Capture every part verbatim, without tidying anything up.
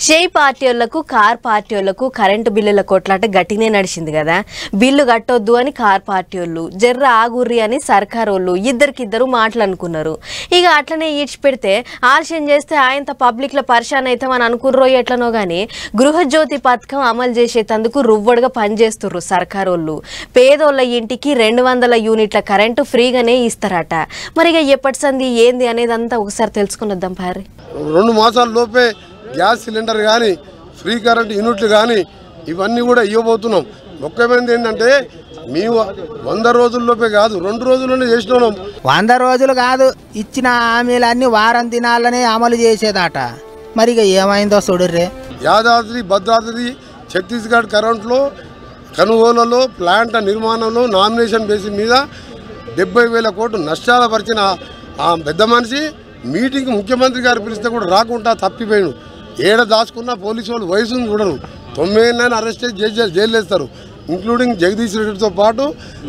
షేయ్ పార్టీలకు కార్ పార్టీలకు కరెంటు బిల్లుల కొట్లాట గట్టినే నడిచింది కదా. బిల్లు కట్టొద్దు అని కార్ పార్టీలు, జర్ర ఆగుర్రి అని సర్కారోళ్ళు ఇద్దరికిద్దరు మాటలనుకున్నారు. ఇక అట్లనే ఈడ్చి పెడితే ఆలస్యం చేస్తే ఆయనతో పబ్లిక్లో పరిశాన్ అవుతామని అనుకుర్రో ఎట్లనో కానీ గృహజ్యోతి పథకం అమలు చేసేందుకు రువ్వడుగా పనిచేస్తుర్రు సర్కారోళ్ళు. పేదోళ్ళ ఇంటికి రెండు వందల యూనిట్ల కరెంటు ఫ్రీగానే ఇస్తారట. మరి ఇక ఎప్పటి సంది ఏంది అనేది అంతా ఒకసారి తెలుసుకున్నద్దాం పారి. రెండు మాసాల లోపే గ్యాస్ సిలిండర్ కానీ ఫ్రీ కరెంట్ యూనిట్లు కానీ ఇవన్నీ కూడా ఇవ్వబోతున్నాం. ముఖ్యమైనది ఏంటంటే మేము వంద రోజుల్లోపే కాదు రెండు రోజుల్లోనే చేసినాం. వంద రోజులు కాదు, ఇచ్చిన హామీలన్నీ వారం దినాలనే అమలు చేసేదట. మరి ఇక ఏమైందో చూడుర్రే. యాదాద్రి భద్రాద్రి ఛత్తీస్గఢ్ కరెంట్లో కొనుగోలలో ప్లాంట్ నిర్మాణంలో నామినేషన్ బేసిస్ మీద డెబ్బై వేల కోట్లు నష్టాల పరిచిన ఆ పెద్ద మనిషి మీటింగ్ ముఖ్యమంత్రి గారు పిలిస్తే కూడా రాకుండా తప్పిపోయాడు. ఏడ దాచుకున్న పోలీసు వాళ్ళు వయసును చూడరు. తొమ్మిది అరెస్ట్ చేసి జైలు వేస్తారు. ఇంక్లూడింగ్ జగదీష్ రెడ్డితో పాటు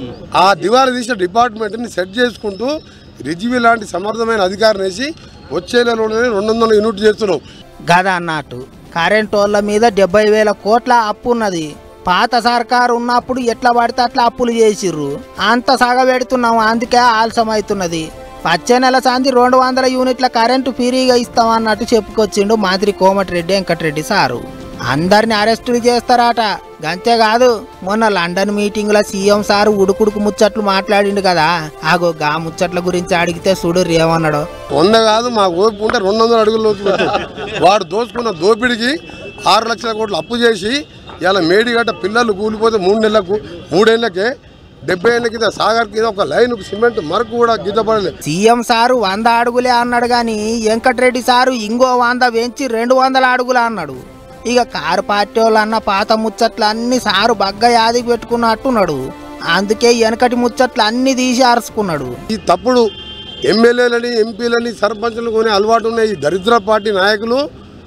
ఆ దివాలా తీసిన డిపార్ట్మెంట్ని సెట్ చేసుకుంటూ రిజ్వీ లాంటి సమర్థమైన అధికారిని వేసి వచ్చే నెలలోనే రెండు వందల యూనిట్ చేస్తున్నాం. గదా అన్నట్టు కరెంట్ వాళ్ళ మీద డెబ్బై వేల కోట్ల అప్పు ఉన్నది. పాత సర్కారు ఉన్నప్పుడు ఎట్లా పడితే అట్లా అప్పులు చేసిర్రు. అంత సగబెడుతున్నాం, అందుకే ఆలస్యం అవుతున్నది. వచ్చే నెల సంది రెండు వందల యూనిట్ల కరెంటు ఫ్రీగా ఇస్తామన్నట్టు చెప్పుకొచ్చిండు మంత్రి కోమటిరెడ్డి వెంకటరెడ్డి సారు. అందరిని అరెస్టులు చేస్తారట. అంతేకాదు మొన్న లండన్ మీటింగ్లో సీఎం సారు ఉడుకుడుకు ముచ్చట్లు మాట్లాడిండు కదా. ఆగో గా ముచ్చట్ల గురించి అడిగితే చూడు ఏమన్నాడు. వంద కాదు మా ఓపు ఉంటే రెండు వందల అడుగులు వాడు దోచుకున్న దోపిడికి ఆరు లక్షల కోట్లు అప్పు చేసి ఇలా మేడిగడ్డ పిల్లలు కూలిపోతే మూడు నెలలకు మూడేళ్లకే డెబ్బై ఏళ్ళ కింద సాగర్ కింద ఒక లైన్ సిమెంట్ మరకు కూడా గీతపడలేదు. సీఎం సారు వంద అడుగులే అన్నాడు కానీ వెంకటరెడ్డి సారు ఇంకో వంద పెంచి రెండు వందల అడుగులు అన్నాడు. ఇక కారు పార్టీ వాళ్ళు అన్న పాత ముచ్చట్లు అన్ని సారు బగ్గ యాదికి పెట్టుకున్నట్టున్నాడు. అందుకే వెనకటి ముచ్చట్లు అన్ని తీసి అరుచుకున్నాడు. ఈ తప్పుడు ఎమ్మెల్యేలని ఎంపీలని సర్పంచులు కొనే అలవాటు ఉన్న ఈ దరిద్ర పార్టీ నాయకులు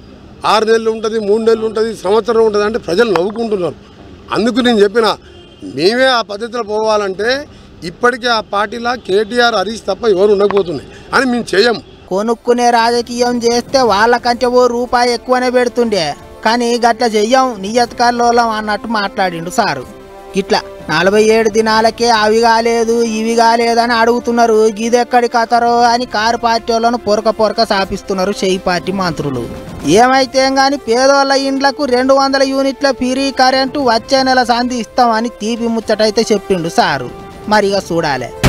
ఆరు నెలలు ఉంటుంది, మూడు నెలలు ఉంటుంది, సంవత్సరం ఉంటుంది అంటే ప్రజలు నవ్వుకుంటున్నారు. అందుకు నేను చెప్పిన మేమే ఆ పద్ధతిలో పోవాలంటే ఇప్పటికే ఆ పార్టీలా కేటీఆర్ హరీష్ తప్ప ఎవరు ఉండకపోతున్నాయి అని మేము చేయం. కొనుక్కునే రాజకీయం చేస్తే వాళ్ళకంటే ఓ రూపాయి ఎక్కువనే పెడుతుండే, కానీ గట్ల చెయ్యం నియతకాల్లోలం అన్నట్టు మాట్లాడిండు సారు. ఇట్లా నలభై ఏడు దినాలకే అవి కాలేదు ఇవి కాలేదని అడుగుతున్నారు. గిదెక్కడి కథరో అని కారు పార్టీ వాళ్ళను పొరక పొరక సాపిస్తున్నారు షేయ్ పార్టీ మంత్రులు. ఏమైతే గాని పేదోళ్ళ ఇండ్లకు రెండు వందల యూనిట్ల ఫ్రీ కరెంటు వచ్చే నెల సంధి ఇస్తామని తీపి ముచ్చటైతే చెప్పిండు సారు. మరిగా చూడాలి.